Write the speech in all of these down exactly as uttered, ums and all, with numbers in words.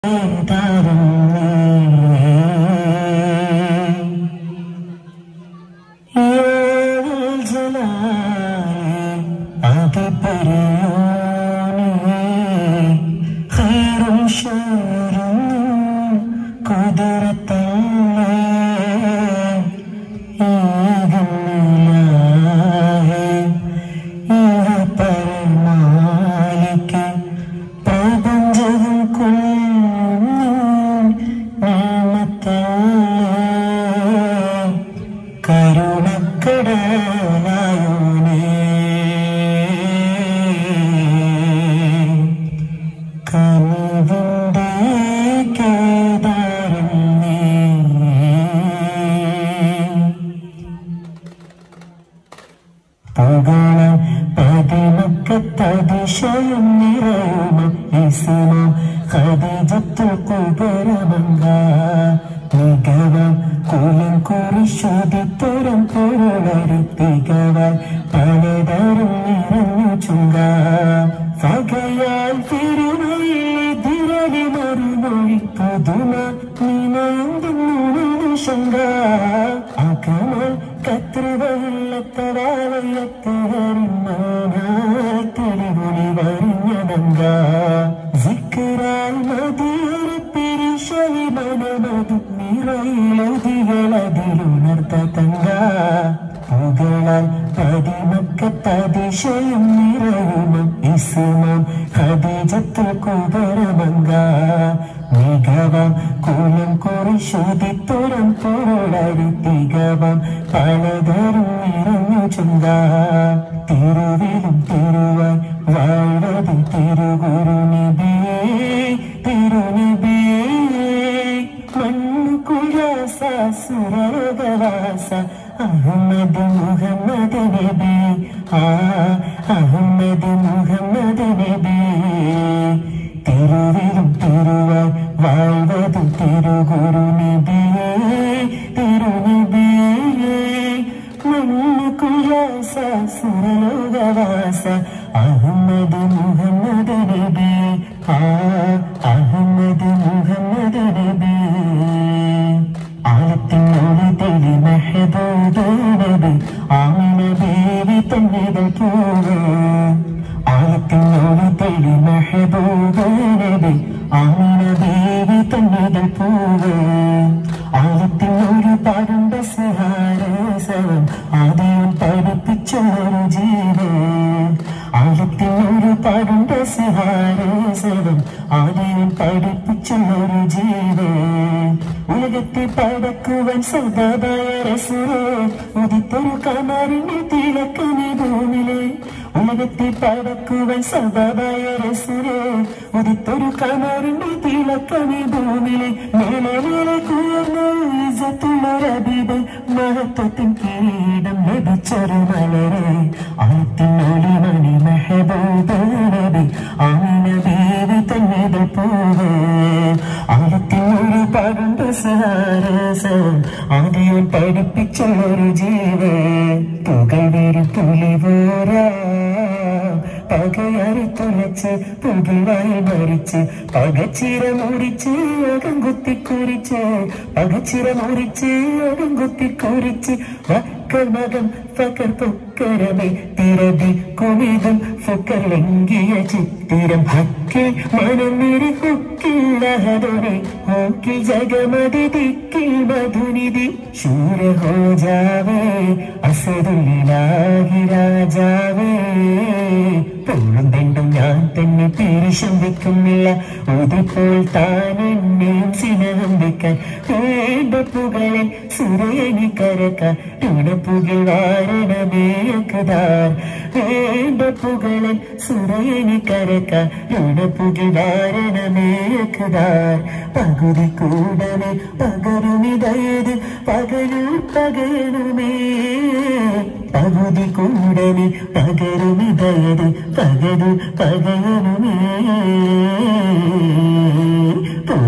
പൂർണ്ണം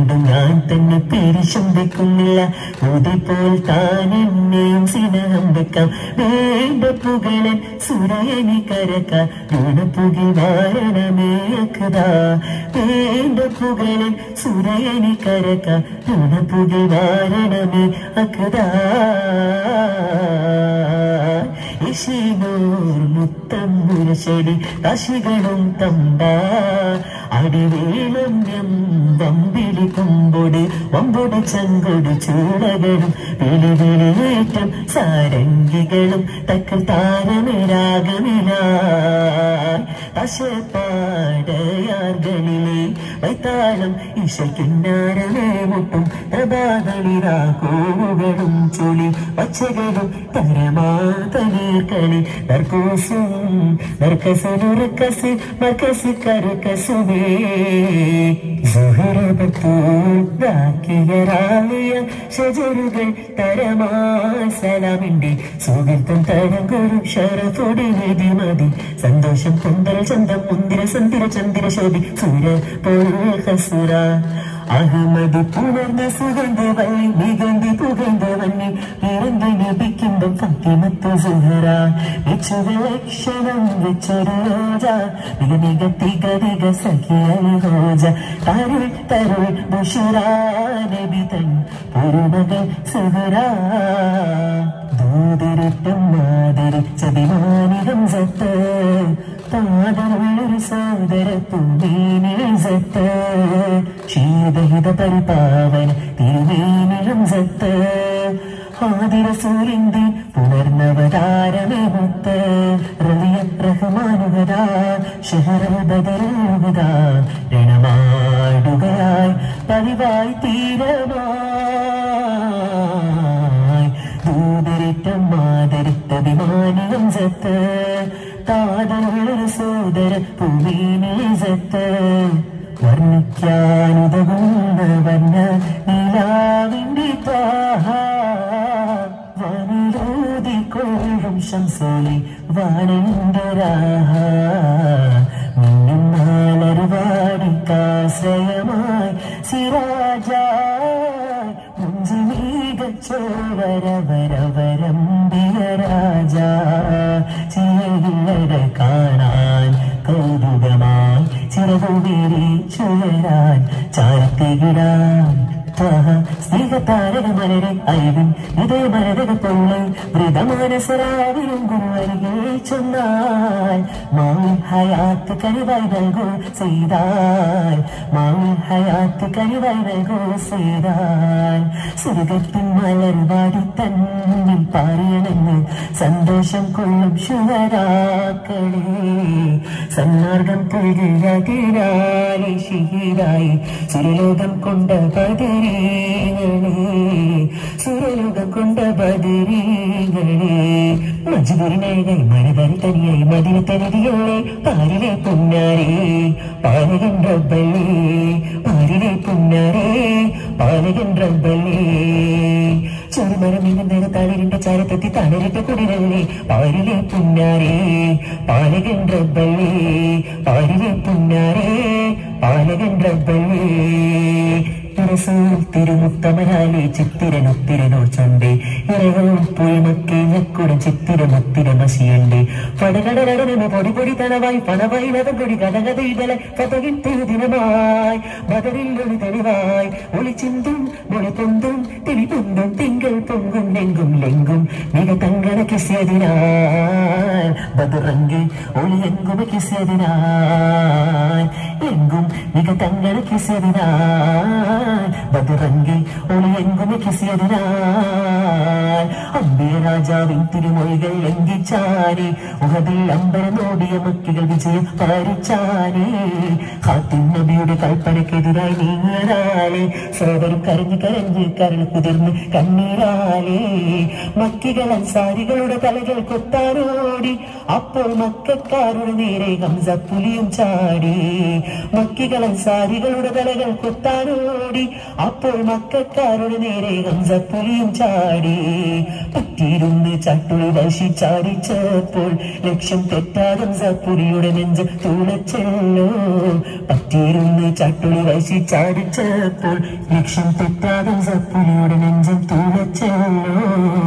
വീണ്ടും ഞാൻ തന്നെ പിരിശം വെക്കുന്നില്ല ഉതിപ്പോൾ താൻ എന്നെയും സ്നേഹം വെക്കാം വേണ്ട പുകളൻ സുരയനി കരക്കാൻ വീണപ്പുകി വാരണമേക്കതാ വേണ്ട പുകളൻ സുരയനി കരക്കാൻ വീണപ്പുകി വാരണമേ അക്കതാ ഇശിനൂർ മുത്തം മുരശടി കാശികളും തമ്പ അടിവേളം വമ്പിളി കൊമ്പൊടി വമ്പൊടി ചങ്കൊടി ചൂടകളും വിളി വിളിയേറ്റം സാരംഗികളും തക്കൽ താരമേരാഗമില പശപ്പാടയാർകളിലെ വൈത്താളം ഈശൽ കിന്നാരമേ മുട്ടും പ്രഭാതളിരാകൂകളും ചൊളി പച്ചകളും തരമാതനീർക്കളി നർക്കോസും നർക്കസുനുറക്കസ് മർക്കസ് കരക്കസുമേ സുഹൃബത്തൂക്കിയ ഷജറുകൾ തരമായി സലാമിന്റെ സുഹൃത്തം തരങ്കൊരു ഷറഫോടി നിധി മതി സന്തോഷം പൊന്തൽ ചന്തം മുന്തിര സന്തിര ചന്ദിര ശോഭി സൂര പോസുര അഹമ്മദ് പുണർന്ന സുഗന്ധവല്ലി നിഗന്ധി പുകന്ധവന്നി ഇറങ്ങി ലഭിക്കുമ്പം ഫത്തിമത്ത് സുഹറ വിച്ചുവിലക്ഷണം വെച്ചൊരു രോജ മിക മിക തിക തിക സഖിയൽ ഹോജ തരുൾ തരുൾ ബുഷറ നബി തൻ പൊരുമകൾ സുഹറ ദൂതരറ്റം മാതരിച്ചതിമാനി ഹംസത്ത് താതരുള്ളൊരു സോദര പൂമേനിഴത്ത് ക്ഷീതഹിത പരിപാവന തിരുമേനി ഹംസത്ത് ഹാദിര സൂര്യന്റെ പുനർനവതാരമേ മുത്ത് റളിയ റഹ്മാനുഹദാ ഷഹറൽ ബദറുഹദാ രണമാടുകയായി പതിവായി തീരമായി ദൂതരറ്റം മാതരിത്തഭിമാനി ഹംസത്ത് താതരുള്ളൊരു സോദര പൂമേനിഴത്ത് വർണ്ണിക്കാനുതകുന്ന വർണ്ണ നിലാവിന്റെ ത്വാഹ വാനിലൂതിക്കൊള്ളും ശംസോലി വാനന്റെ രാഹ മിന്നും നാലറുവാടിക്കാശ്രയമായി സിരാജായി മുഞ്ചി നീകച്ചോ വരവരവരമ്പിയ രാജ ചിയകില്ലട കാണാൻ കൗതുകമായി ചിറകുവേരി ചുഴരാൻ ചാരത്തികിടാൻ സ്നേഹത്താരക മലരെ അയവിൻ ഹൃദയമരക പൊള്ളി വൃതമാനസരാവിലും ഗുരുവരികെ ചൊന്നാൽ മാവിൽ ഹയാത്ത് കനിവായി നൽകൂ ചെയ്താൽ മാവിൽ ഹയാത്ത് കനിവായി നൽകൂ ചെയ്താൽ സ്വർഗത്തിൻ മലർവാടി തന്നിൽ പാറിയണെന്ന് സന്തോഷം കൊള്ളും ശുഭരാക്കളെ സന്മാർഗം പുൽകിരാലി ഷിഹിരായി സുരലോകം കൊണ്ട പതിരി സുരലോകം കൊണ്ട ബദരീകളെ മജ്ബൂരിനായി മനതരി തനിയായി മദിന തനിതിയോളെ പാരിലെ പുന്നാരേ പാലകൻ റബ്ബല്ലേ പാരിലെ പുന്നാരേ പാലകൻ റബ്ബല്ലേ ചെറുമരം ഇങ്ങനെ തളിരിന്റെ ചാരത്തെത്തി തളരിട്ട കുടിരല്ലേ പാരിലെ പുന്നാരേ പാലകൻ റബ്ബല്ലേ പാരിലെ പുന്നാരേ പാലകൻ റബ്ബല്ലേ തിരുമുത്തമനാലി ചിത്തിരനൊത്തിരനോ ചൊണ്ടേ ഇറവും പുയമക്കെ ഞക്കുടൻ ചിത്തിരമൊത്തിര മഷിയണ്ടേ പടകടലടനമ പൊടി പൊടി തളവായി പണവായി നദം കൊടി കടകഥ ഇടല കഥകിട്ടൊരു ദിനമായി ബദറിലൊരു തെളിവായി ഒളിച്ചിന്തും മൊഴി പൊന്തും തെളിപൊന്തും തിങ്കൾ പൊങ്കും ലെങ്കും ലെങ്കും മിക തങ്കണ കിസ്യതിനാൽ ബദറങ്കി ഒളിയെങ്കുമ കിസ്യതിനാൽ എങ്കും മിക തങ്കണ കിസ്യതിനാൽ ബദറങ്കി ഒളിയെങ്കുമ കിസ്യതിനാൽ അമ്പിയ രാജാവിൻ തിരുമൊഴികൾ ലംഘിച്ചാനേ ഉഹദിൽ അമ്പരനോടിയ മക്കികൾ വിജയം പാരിച്ചാനേ ഖാത്തിം നബിയുടെ കൽപ്പനക്കെതിരായി നീങ്ങിയതാലേ സോദരും കരഞ്ഞ് കരഞ്ഞ് കരൾ കുതിർന്ന് കണ്ണീരാലേ മക്കികൾ അൻസാരികളുടെ തലകൾ കൊത്താനോടി അപ്പോൾ മക്കക്കാരുടെ നേരെ ഹംസ പുലിയും ചാടി. മക്കികൾ അൻസാരികളുടെ തലകൾ കൊത്താനോടി. അപ്പോൾ മക്കക്കാരുടെ നേരെ ഹംസ പുലിയും ചാടി. പറ്റിയിരുന്ന് ചട്ടുളി വശി ചാടിച്ചപ്പോൾ ലക്ഷ്യം തെറ്റാതെ ഹംസ പുലിയുടെ നെഞ്ച് തുളച്ചല്ലോ. പറ്റിയിരുന്ന് ചട്ടുളി വശി ചാടിച്ചപ്പോൾ ലക്ഷ്യം തെറ്റാതെ ഹംസ പുലിയുടെ നെഞ്ചും തുളച്ചല്ലോ.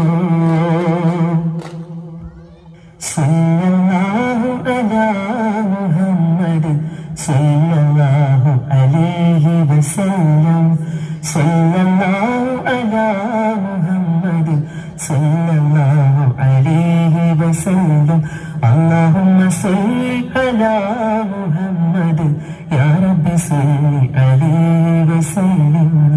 സല്ലല്ലാഹു അലാ മുഹമ്മദ് സല്ലല്ലാഹു അലൈഹി വസല്ലം. സല്ലല്ലാഹു അലാ മുഹമ്മദ് സല്ലല്ലാഹു അലൈഹി വസല്ലം. അല്ലാഹുമ്മ സല്ലി അലാ മുഹമ്മദ് യാ റബ്ബി സല്ലി അലൈഹി വസല്ലം.